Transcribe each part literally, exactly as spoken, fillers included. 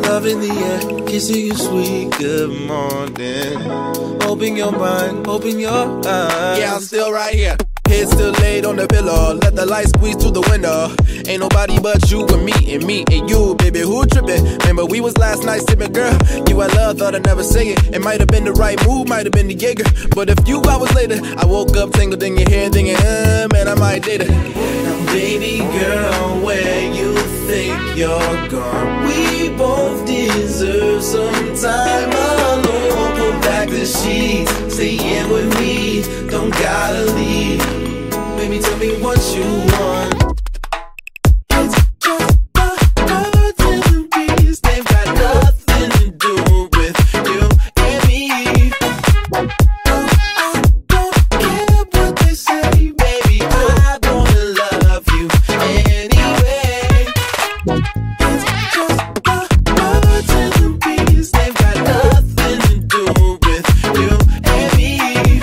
love in the air, kissing you sweet good morning. Open your mind, open your eyes. Yeah, I'm still right here. Head still laid on the pillow, let the light squeeze through the window. Ain't nobody but you and me and me and you, baby, who trippin'? Remember we was last night sippin', girl. You I love, thought I'd never say it. It might have been the right move, might have been the Jaeger. But a few hours later, I woke up tangled in your hair, thinking, uh, man, I might date her. Now, baby girl, where you think you're gone? We both deserve some time alone. Pull back the sheets, stay in with me, don't gotta leave. Baby, tell me what you want. It's just the birds and the bees, they've got nothing to do with you and me. No, I don't care what they say, baby, I wanna love you anyway. It's just the birds and the bees, they've got nothing to do with you and me.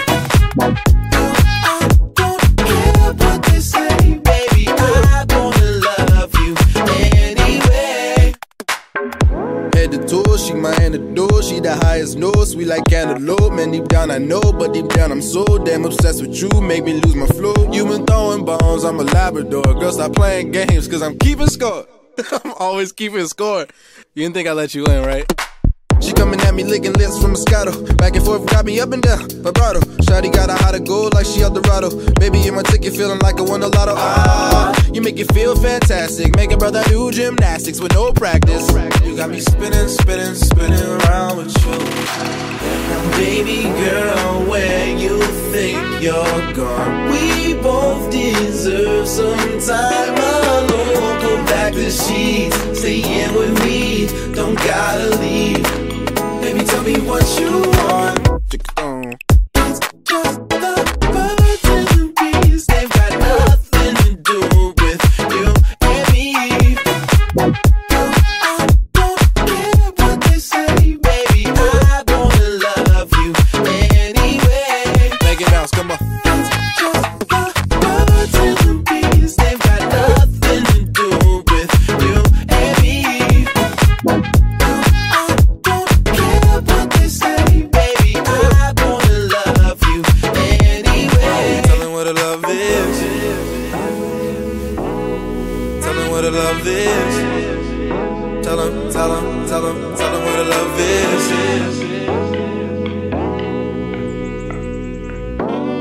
She my antidote, she the highest note, sweet like cantaloupe. Man, deep down I know, but deep down I'm so damn obsessed with you, make me lose my flow. You been throwing bones, I'm a Labrador. Girl, stop playing games, cause I'm keeping score. I'm always keeping score. You didn't think I let you in, right? She coming at me licking lips from Moscato. Back and forth, got me up and down, vibrato. Shawty got a hot to go like she El Dorado. Baby, in my ticket, feeling like I won a lotto. Ah, you make it feel fantastic. Make a brother do gymnastics with no practice. You got me spinning, spinning, spinning around with you. Now, baby girl, where you think you're gone? We both deserve some time alone. Pull back the sheets, stay in with me, don't gotta leave. Baby, tell me what you want. It's just the birds and the bees, they've got nothing to do with you and me. No, I don't care what they say, baby, I wanna love you anyway. Make it bounce, come on. It's just the birds and the bees, they've got nothing to do with you and me. What a love is. Tell him, tell him, tell him, tell him what a love is.